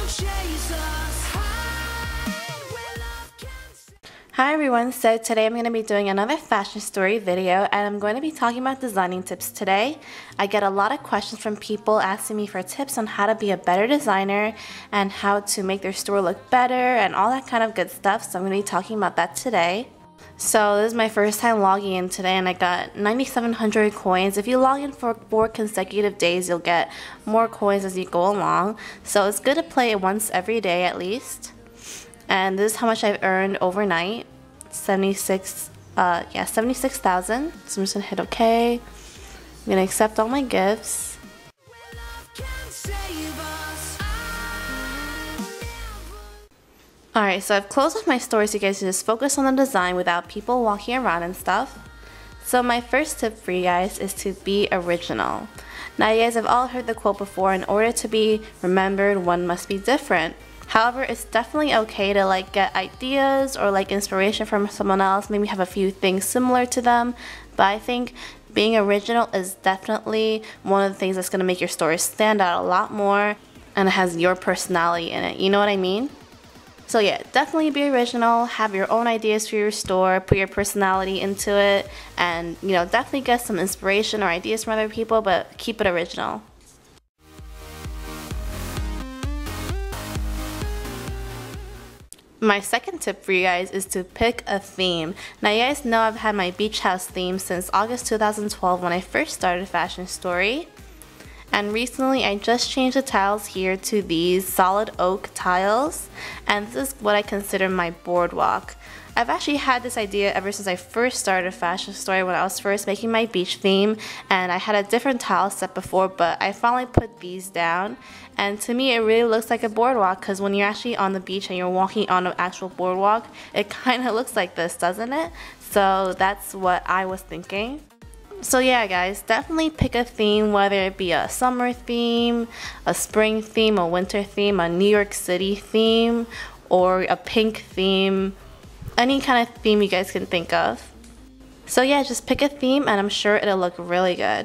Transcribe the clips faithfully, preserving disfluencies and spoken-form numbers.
Hi everyone, so today I'm going to be doing another fashion story video and I'm going to be talking about designing tips today. I get a lot of questions from people asking me for tips on how to be a better designer and how to make their store look better and all that kind of good stuff, so I'm going to be talking about that today. So this is my first time logging in today and I got ninety-seven hundred coins. If you log in for four consecutive days, you'll get more coins as you go along. So it's good to play it once every day at least. And this is how much I've earned overnight. seventy-six, uh, yeah, seventy-six thousand. So I'm just gonna hit OK. I'm gonna accept all my gifts. Alright, so I've closed off my store so you guys can just focus on the design without people walking around and stuff. So my first tip for you guys is to be original. Now you guys have all heard the quote before, in order to be remembered, one must be different. However, it's definitely okay to like get ideas or like inspiration from someone else, maybe have a few things similar to them, but I think being original is definitely one of the things that's going to make your story stand out a lot more, and it has your personality in it, you know what I mean? So yeah, definitely be original, have your own ideas for your store, put your personality into it, and you know, definitely get some inspiration or ideas from other people, but keep it original. My second tip for you guys is to pick a theme. Now you guys know I've had my beach house theme since August two thousand twelve when I first started Fashion Story. And recently I just changed the tiles here to these solid oak tiles, and this is what I consider my boardwalk. I've actually had this idea ever since I first started Fashion Story when I was first making my beach theme, and I had a different tile set before, but I finally put these down, and to me it really looks like a boardwalk, because when you're actually on the beach and you're walking on an actual boardwalk, it kind of looks like this, doesn't it? So that's what I was thinking. So yeah guys, definitely pick a theme, whether it be a summer theme, a spring theme, a winter theme, a New York City theme, or a pink theme, any kind of theme you guys can think of. So yeah, just pick a theme and I'm sure it'll look really good.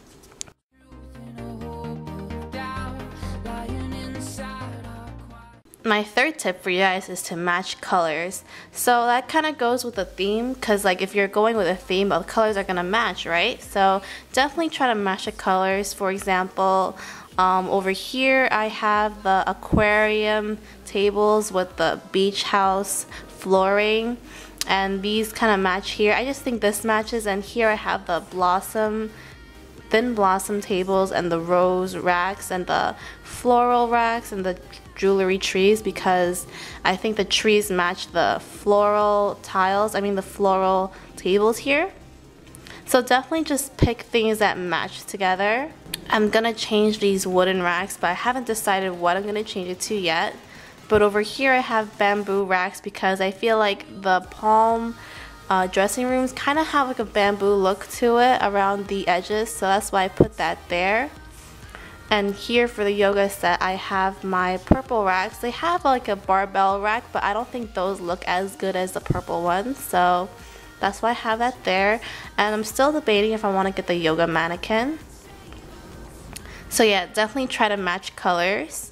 My third tip for you guys is to match colors. So that kind of goes with the theme, because like if you're going with a theme, the colors are going to match, right? So definitely try to match the colors. For example, um, over here I have the aquarium tables with the beach house flooring, and these kind of match here. I just think this matches, and here I have the blossom thin blossom tables and the rose racks and the floral racks and the jewelry trees, because I think the trees match the floral tiles, I mean the floral tables here. So definitely just pick things that match together. I'm gonna change these wooden racks, but I haven't decided what I'm gonna change it to yet. But over here I have bamboo racks because I feel like the palm uh, dressing rooms kind of have like a bamboo look to it around the edges, so that's why I put that there. And here for the yoga set I have my purple racks. They have like a barbell rack, but I don't think those look as good as the purple ones, so that's why I have that there. And I'm still debating if I want to get the yoga mannequin. So yeah, definitely try to match colors.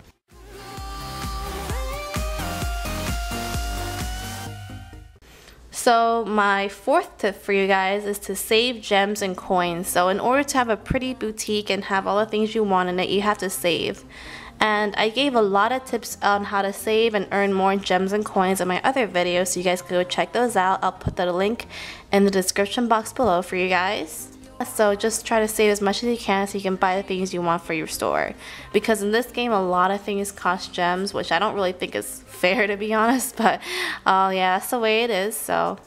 So my fourth tip for you guys is to save gems and coins. So in order to have a pretty boutique and have all the things you want in it, you have to save. And I gave a lot of tips on how to save and earn more gems and coins in my other videos, so you guys can go check those out. I'll put the link in the description box below for you guys. So just try to save as much as you can so you can buy the things you want for your store. Because in this game a lot of things cost gems, which I don't really think is fair, to be honest, but uh, yeah, that's the way it is. So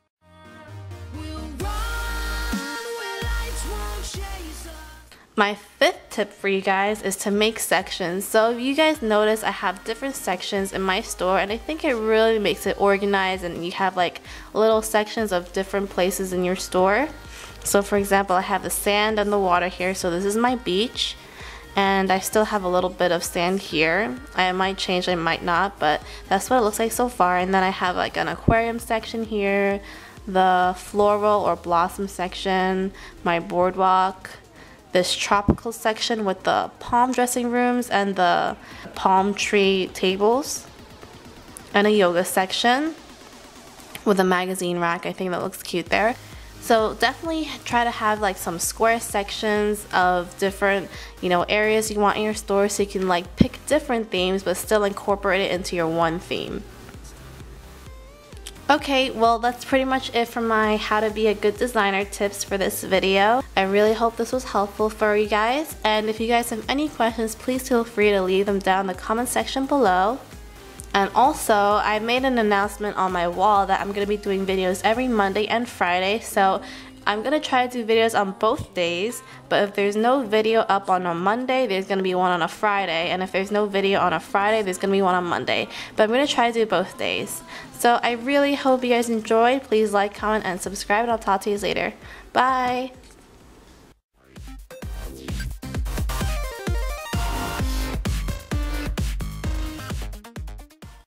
my fifth tip for you guys is to make sections. So if you guys notice, I have different sections in my store, and I think it really makes it organized, and you have like little sections of different places in your store. So for example, I have the sand and the water here, so this is my beach, and I still have a little bit of sand here. I might change, I might not, but that's what it looks like so far. And then I have like an aquarium section here, the floral or blossom section, my boardwalk, this tropical section with the palm dressing rooms and the palm tree tables, and a yoga section with a magazine rack. I think that looks cute there. So definitely try to have like some square sections of different, you know, areas you want in your store, so you can like pick different themes but still incorporate it into your one theme. Okay, well that's pretty much it for my how to be a good designer tips for this video. I really hope this was helpful for you guys, and if you guys have any questions, please feel free to leave them down in the comment section below. And also, I made an announcement on my wall that I'm going to be doing videos every Monday and Friday, so I'm going to try to do videos on both days, but if there's no video up on a Monday, there's going to be one on a Friday, and if there's no video on a Friday, there's going to be one on Monday. But I'm going to try to do both days. So I really hope you guys enjoyed. Please like, comment, and subscribe, and I'll talk to you later. Bye!